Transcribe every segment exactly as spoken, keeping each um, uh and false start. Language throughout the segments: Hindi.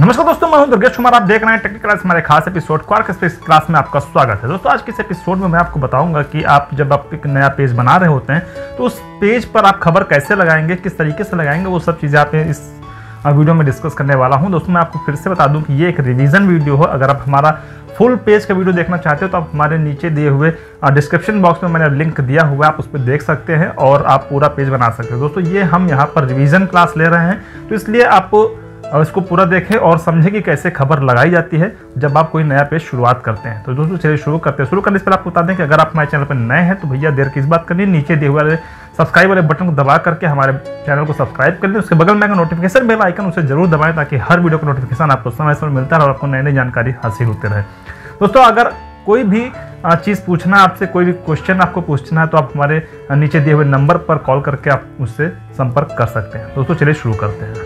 नमस्कार दोस्तों, मैं हूं दुर्गेश कुमार। आप देख रहे हैं टेक्निकल क्लास, हमारे खास एपिसोड क्वार्क स्पेस क्लास में आपका स्वागत है। दोस्तों आज के इस एपिसोड में मैं आपको बताऊंगा कि आप जब आप एक नया पेज बना रहे होते हैं तो उस पेज पर आप खबर कैसे लगाएंगे, किस तरीके से लगाएंगे, वो सब चीज़ें आप इस वीडियो में डिस्कस करने वाला हूं। दोस्तों मैं आपको फिर से बता दूं कि ये एक रिवीजन वीडियो हो। अगर आप हमारा फुल पेज का वीडियो देखना चाहते हो तो आप हमारे नीचे दिए हुए डिस्क्रिप्शन बॉक्स में मैंने लिंक दिया हुआ है, आप उस पर देख सकते हैं और आप पूरा पेज बना सकते हो। दोस्तों ये हम यहाँ पर रिवीजन क्लास ले रहे हैं, तो इसलिए आप इसको पूरा देखें और समझें कि कैसे खबर लगाई जाती है जब आप कोई नया पेज शुरुआत करते हैं। तो दोस्तों चलिए शुरू करते हैं। शुरू करने से पहले आपको बता दें कि अगर आप हमारे चैनल पर नए हैं तो भैया देर किस बात करनी है, नीचे दिए हुए सब्सक्राइब वाले बटन को दबा करके हमारे चैनल को सब्सक्राइब कर लें। उसके बगल में नोटिफिकेशन बेल आइकन उसे जरूर दबाएं ताकि हर वीडियो का नोटिफिकेशन आपको समय समय मिलता है और आपको नई नई जानकारी हासिल होती रहे। दोस्तों अगर कोई भी चीज़ पूछना है आपसे, कोई भी क्वेश्चन आपको पूछना है तो आप हमारे नीचे दिए हुए नंबर पर कॉल करके आप मुझसे संपर्क कर सकते हैं। दोस्तों चलिए शुरू करते हैं।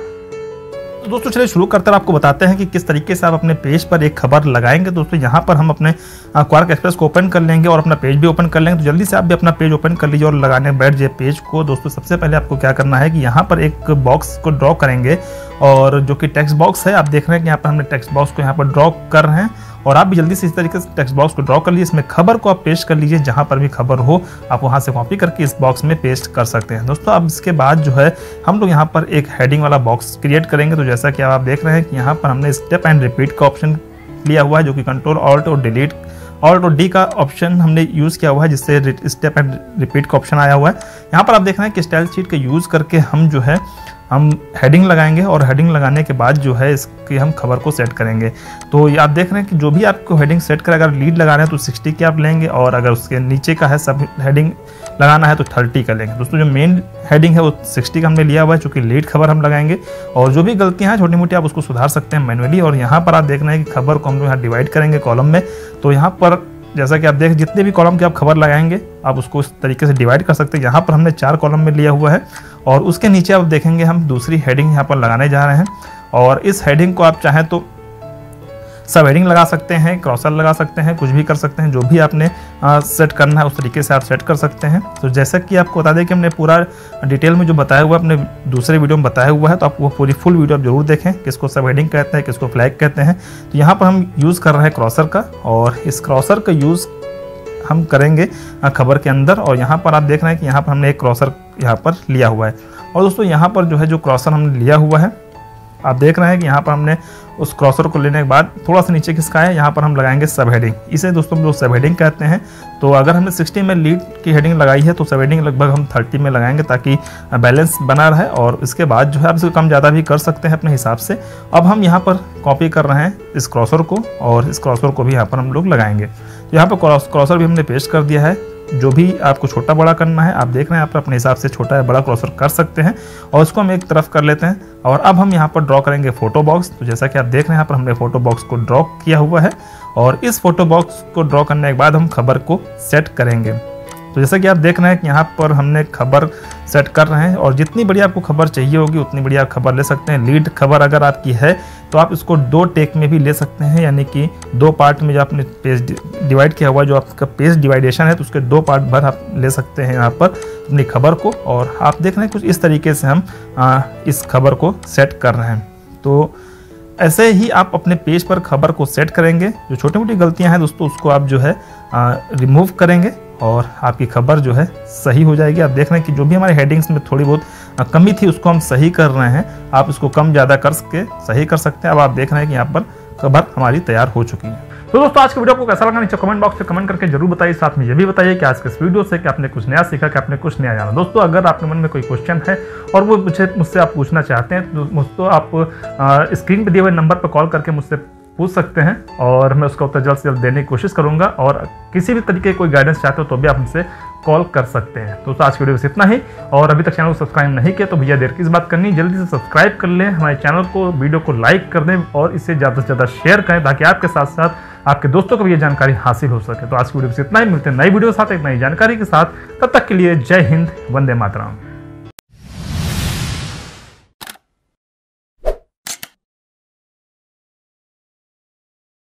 तो दोस्तों चलिए शुरू करते हैं, आपको बताते हैं कि किस तरीके से आप अपने पेज पर एक खबर लगाएंगे। दोस्तों यहाँ पर हम अपने क्वार्क एक्सप्रेस को ओपन कर लेंगे और अपना पेज भी ओपन कर लेंगे। तो जल्दी से आप भी अपना पेज ओपन कर लीजिए और लगाने बैठ जाइए पेज को। दोस्तों सबसे पहले आपको क्या करना है कि यहाँ पर एक बॉक्स को ड्रॉ करेंगे और जो कि टेक्स्ट बॉक्स है, आप देख रहे हैं कि यहाँ पर हमने टेक्स्ट बॉक्स को यहाँ पर ड्रॉ कर रहे हैं और आप भी जल्दी से इस तरीके से टेक्स्ट बॉक्स को ड्रॉ कर लीजिए। इसमें खबर को आप पेस्ट कर लीजिए, जहाँ पर भी खबर हो आप वहाँ से कॉपी करके इस बॉक्स में पेस्ट कर सकते हैं। दोस्तों अब इसके बाद जो है हम लोग यहाँ पर एक हेडिंग वाला बॉक्स क्रिएट करेंगे। तो जैसा कि आप देख रहे हैं कि यहाँ पर हमने स्टेप एंड रिपीट का ऑप्शन लिया हुआ है, जो कि कंट्रोल ऑल्ट और डिलीट ऑल्ट और डी का ऑप्शन हमने यूज़ किया हुआ है, जिससे स्टेप एंड रिपीट का ऑप्शन आया हुआ है। यहाँ पर आप देख रहे हैं कि स्टाइल शीट का यूज़ करके हम जो है हम हेडिंग लगाएंगे और हेडिंग लगाने के बाद जो है इसकी हम खबर को सेट करेंगे। तो ये आप देख रहे हैं कि जो भी आपको हेडिंग सेट करें, अगर लीड लगाना है तो सिक्सटी की आप लेंगे और अगर उसके नीचे का है सब हेडिंग लगाना है तो थर्टी का लेंगे। दोस्तों जो मेन हेडिंग है वो सिक्सटी का हमने लिया हुआ है, चूँकि लीड खबर हम लगाएंगे और जो भी गलतियाँ हैं छोटी मोटी आप उसको सुधार सकते हैं मैनुअली। और यहाँ पर आप देख रहे हैं कि खबर को हम लोग यहाँ डिवाइड करेंगे कॉलम में। तो यहाँ पर जैसा कि आप देख जितने भी कॉलम की आप खबर लगाएंगे आप उसको इस तरीके से डिवाइड कर सकते हैं। यहाँ पर हमने चार कॉलम में लिया हुआ है और उसके नीचे आप देखेंगे हम दूसरी हेडिंग यहाँ पर लगाने जा रहे हैं। और इस हेडिंग को आप चाहें तो सब हेडिंग लगा सकते हैं, क्रॉसर लगा सकते हैं, कुछ भी कर सकते हैं, जो भी आपने आ, सेट करना है उस तरीके से आप सेट कर सकते हैं। तो जैसा कि आपको बता दें कि हमने पूरा डिटेल में जो बताया हुआ है अपने दूसरे वीडियो में बताया हुआ है, तो आप वो पूरी फुल वीडियो आप जरूर देखें, किसको सब हेडिंग कहते हैं, किसको फ्लैग कहते हैं। तो यहाँ पर हम यूज़ कर रहे हैं क्रॉसर का और इस क्रॉसर का यूज़ हम करेंगे खबर के अंदर। और यहाँ पर आप देख रहे हैं कि यहाँ पर हमने एक क्रॉसर यहाँ पर लिया हुआ है। और दोस्तों यहाँ पर जो है जो क्रॉसर हमने लिया हुआ है, आप देख रहे हैं कि यहाँ पर हमने उस क्रॉसर को लेने के बाद थोड़ा सा नीचे खिसका है, यहाँ पर हम लगाएंगे सब हेडिंग। इसे दोस्तों हम लोग सब हेडिंग कहते हैं। तो अगर हमने सिक्सटी में लीड की हेडिंग लगाई है तो सब हेडिंग लगभग हम थर्टी में लगाएंगे ताकि बैलेंस बना रहे। और इसके बाद जो है आप इसको कम ज़्यादा भी कर सकते हैं अपने हिसाब से। अब हम यहाँ पर कॉपी कर रहे हैं इस क्रॉसर को और इस क्रॉसर को भी यहाँ पर हम लोग लगाएंगे। यहाँ पर क्रॉसर भी हमने पेस्ट कर दिया है। जो भी आपको छोटा बड़ा करना है आप देख रहे हैं, आप अपने हिसाब से छोटा या बड़ा क्रॉसर कर सकते हैं। और उसको हम एक तरफ कर लेते हैं और अब हम यहाँ पर ड्रॉ करेंगे फोटो बॉक्स। तो जैसा कि आप देख रहे हैं यहाँ पर हमने फोटो बॉक्स को ड्रॉ किया हुआ है और इस फोटो बॉक्स को ड्रॉ करने के बाद हम खबर को सेट करेंगे। तो जैसा कि आप देख रहे हैं कि यहाँ पर हमने खबर सेट कर रहे हैं और जितनी बड़ी आपको खबर चाहिए होगी उतनी बड़ी आप खबर ले सकते हैं। लीड खबर अगर आपकी है तो आप इसको दो टेक में भी ले सकते हैं, यानी कि दो पार्ट में जो आपने पेज डिवाइड किया हुआ है, जो आपका पेज डिवाइडेशन है तो उसके दो पार्ट भर आप ले सकते हैं यहाँ पर अपनी खबर को। और आप देख रहे हैं कुछ इस तरीके से हम आ, इस खबर को सेट कर रहे हैं। तो ऐसे ही आप अपने पेज पर खबर को सेट करेंगे। जो छोटी मोटी गलतियां हैं दोस्तों उसको आप जो है रिमूव करेंगे और आपकी खबर जो है सही हो जाएगी। आप देख रहे हैं कि जो भी हमारे हेडिंग्स में थोड़ी बहुत कमी थी उसको हम सही कर रहे हैं। आप इसको कम ज़्यादा कर के सही कर सकते हैं। अब आप देख रहे हैं कि यहाँ पर खबर हमारी तैयार हो चुकी है। तो दोस्तों आज के वीडियो को कैसा लगा नीचे कमेंट बॉक्स में कमेंट करके जरूर बताइए। साथ में ये भी बताइए कि आज के इस वीडियो से कि आपने कुछ नया सीखा, कि आपने कुछ नया जाना। दोस्तों अगर आपके मन में कोई क्वेश्चन है और वो मुझे मुझसे आप पूछना चाहते हैं तो दोस्तों आप स्क्रीन पर दिए हुए नंबर पर कॉल करके मुझसे पूछ सकते हैं और मैं उसका उत्तर जल्द से जल्द देने की कोशिश करूंगा। और किसी भी तरीके की कोई गाइडेंस चाहते हो तो भी आप मुझसे कॉल कर सकते हैं। तो, तो आज की वीडियो बस इतना ही। और अभी तक चैनल को सब्सक्राइब नहीं किया तो भैया देर किस बात करनी, जल्दी से सब्सक्राइब कर लें हमारे चैनल को, वीडियो को लाइक कर दें और इसे ज़्यादा से ज़्यादा शेयर करें ताकि आपके साथ साथ आपके दोस्तों को भी ये जानकारी हासिल हो सके। तो आज की वीडियो बस इतना ही। मिलते हैं नई वीडियो के साथ एक नई जानकारी के साथ। तब तक के लिए जय हिंद, वंदे मातरम।